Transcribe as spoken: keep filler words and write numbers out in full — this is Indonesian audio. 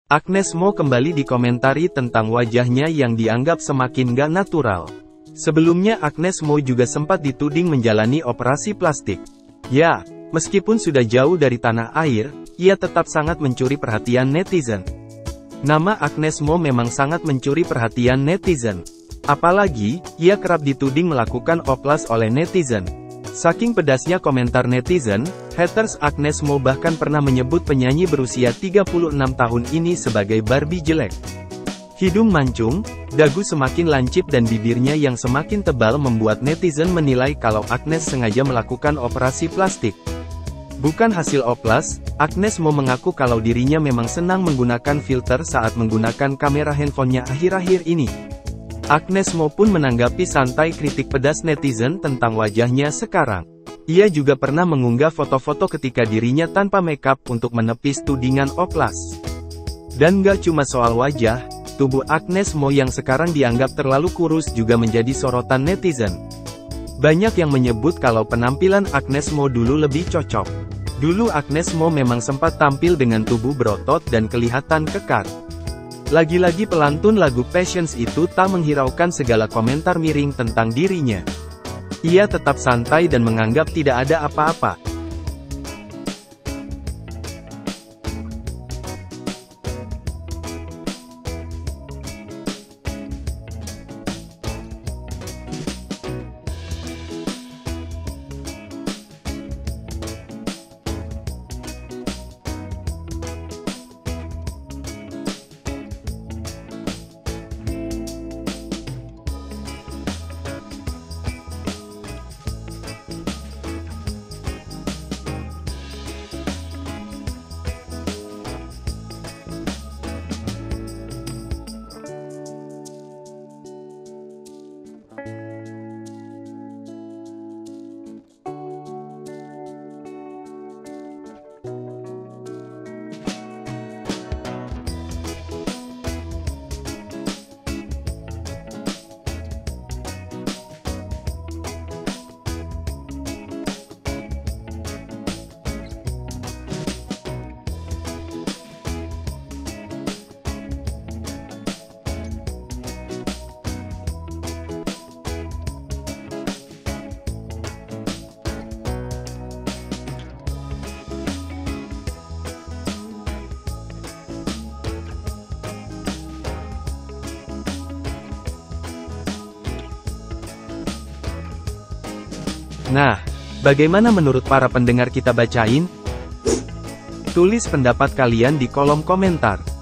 Agnes Mo kembali dikomentari tentang wajahnya yang dianggap semakin gak natural. Sebelumnya Agnes Mo juga sempat dituding menjalani operasi plastik. Ya, meskipun sudah jauh dari tanah air, ia tetap sangat mencuri perhatian netizen. Nama Agnes Mo memang sangat mencuri perhatian netizen. Apalagi, ia kerap dituding melakukan oplas oleh netizen. Saking pedasnya komentar netizen, haters Agnes Mo bahkan pernah menyebut penyanyi berusia tiga puluh enam tahun ini sebagai Barbie jelek. Hidung mancung, dagu semakin lancip dan bibirnya yang semakin tebal membuat netizen menilai kalau Agnes sengaja melakukan operasi plastik. Bukan hasil oplas, Agnes Mo mengaku kalau dirinya memang senang menggunakan filter saat menggunakan kamera handphonenya akhir-akhir ini. Agnes Mo pun menanggapi santai kritik pedas netizen tentang wajahnya sekarang. Ia juga pernah mengunggah foto-foto ketika dirinya tanpa makeup untuk menepis tudingan oplas. Dan gak cuma soal wajah, tubuh Agnes Mo yang sekarang dianggap terlalu kurus juga menjadi sorotan netizen. Banyak yang menyebut kalau penampilan Agnes Mo dulu lebih cocok. Dulu Agnes Mo memang sempat tampil dengan tubuh berotot dan kelihatan kekar. Lagi-lagi pelantun lagu Passions itu tak menghiraukan segala komentar miring tentang dirinya. Ia tetap santai dan menganggap tidak ada apa-apa. Nah, bagaimana menurut para pendengar kita bacain? Tulis pendapat kalian di kolom komentar.